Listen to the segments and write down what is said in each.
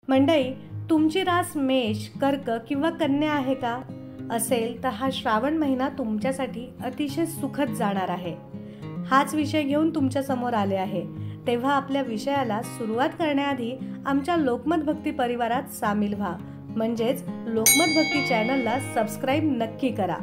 मंडळी, तुमची रास मेष, कर्क किंवा कन्या आहे का? असेल तर हा श्रावण महिना तुमच्यासाठी अतिशय सुखद जाणार आहे. हाच विषय घेऊन तुमच्या समोर आले आहे. तेव्हा आपल्या विषयाला सुरुवात करण्याआधी आमच्या लोकमत भक्ती परिवारात सामील व्हा. म्हणजेच लोकमत भक्ती चॅनलला सबस्क्राईब नक्की करा.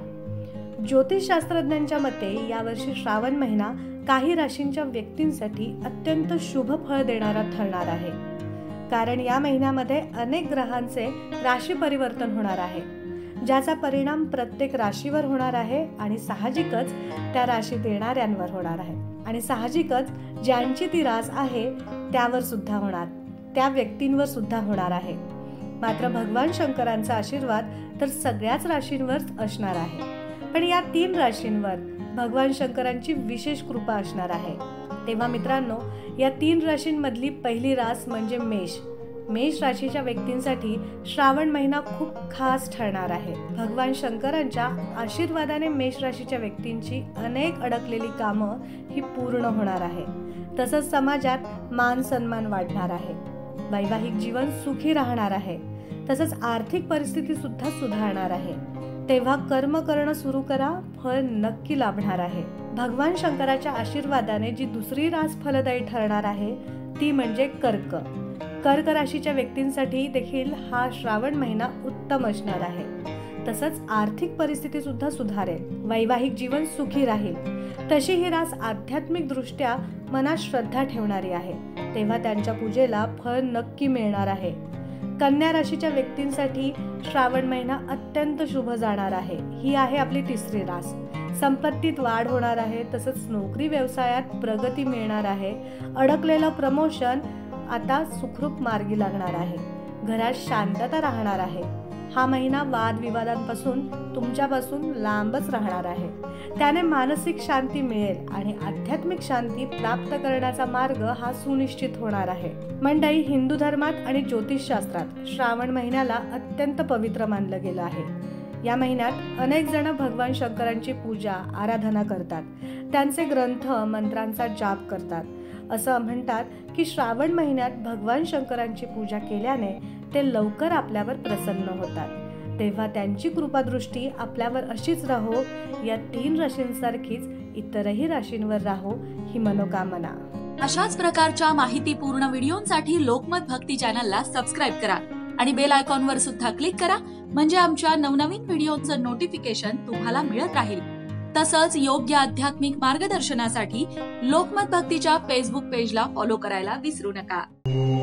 ज्योतिषशास्त्रज्ञांच्या मते यावर्षी श्रावण महिना काही राशींच्या व्यक्तींसाठी अत्यंत शुभ फळ देणारा ठरणार आहे. कारण या महिन्यामध्ये अनेक ग्रहांचे राशी परिवर्तन होणार आहे, ज्याचा परिणाम प्रत्येक राशीवर होणार आहे आणि साहजिकच त्या राशीत येणाऱ्यांवर होणार आहे. आणि साहजिकच ज्यांची ती रास आहे त्यावर सुद्धा होणार, त्या व्यक्तींवर सुद्धा होणार आहे. मात्र भगवान शंकरांचा आशीर्वाद तर सगळ्याच राशींवर असणार आहे. पण या 3 राशींवर भगवान शंकरांची विशेष कृपा असणार आहे. तेव्हा मित्रांनो, या 3 राशींमधली पहिली रास म्हणजे मेष. मेष राशीच्या व्यक्तींसाठी श्रावण महिना खूप खास ठरणार आहे. भगवान शंकरांच्या आशीर्वादाने मेष राशीच्या व्यक्तींची अनेक अडकलेली कामं ही पूर्ण होणार आहे. तसंच समाजात मान सन्मान वाढणार आहे. वैवाहिक जीवन सुखी राहणार आहे. तसंच आर्थिक परिस्थिती सुद्धा सुधारणार आहे. तेव्हा कर्म करणं सुरू करा, फळ नक्की लाभणार आहे. भगवान शंकराच्या आशीर्वादाने जी दुसरी रास फलदायी ठरणार आहे ती म्हणजे कर्क. कर्क राशीच्या व्यक्तींसाठी देखील हा श्रावण महिना उत्तम असणार आहे. तसंच आर्थिक परिस्थिती सुद्धा सुधारेल. वैवाहिक जीवन सुखी राहील. तशी ही रास आध्यात्मिक दृष्ट्या मनात श्रद्धा ठेवणारी आहे. तेव्हा त्यांच्या पूजेला फळ नक्की मिळणार आहे. कन्या राशीच्या व्यक्तींसाठी श्रावण महिना अत्यंत शुभ जाणार आहे. ही आहे आपली तिसरी रास. संपत्तीत वाढ होणार आहे. तसंच नोकरी व्यवसायात प्रगती मिळणार आहे. अडकलेलं प्रमोशन आता सुखरूप मार्गी लागणार आहे. घरात शांतता राहणार आहे. हा महिना वादविवादांपासून तुमच्यापासून लांबच राहणार आहे. त्याने मानसिक शांती मिळेल आणि आध्यात्मिक शांती प्राप्त करण्याचा मार्ग हा सुनिश्चित होणार आहे. मंडळी, हिंदू धर्मात आणि ज्योतिषशास्त्रात श्रावण महिन्याला अत्यंत पवित्र मानलं गेलं आहे. या महिन्यात अनेक जण भगवान शंकरांची पूजा आराधना करतात. त्यांचे ग्रंथ मंत्रांचा जाप करतात. असं म्हणतात की श्रावण महिन्यात भगवान शंकरांची पूजा केल्याने ते लवकर आपल्यावर प्रसन्न होतात. तेव्हा त्यांची कृपादृष्टी आपल्यावर अशीच राहो, या 3 राशींसारखीच इतरही राशींवर राहो ही मनोकामना. अशाच प्रकारच्या माहितीपूर्ण व्हिडिओंसाठी लोकमत भक्ती चॅनलला सबस्क्राईब करा आणि बेल आयकॉनवर सुद्धा क्लिक करा. म्हणजे आमच्या नवनवीन व्हिडिओचं नोटिफिकेशन तुम्हाला मिळत राहील. तसंच योग्य आध्यात्मिक मार्गदर्शनासाठी लोकमत भक्तीच्या फेसबुक पेजला फॉलो करायला विसरू नका.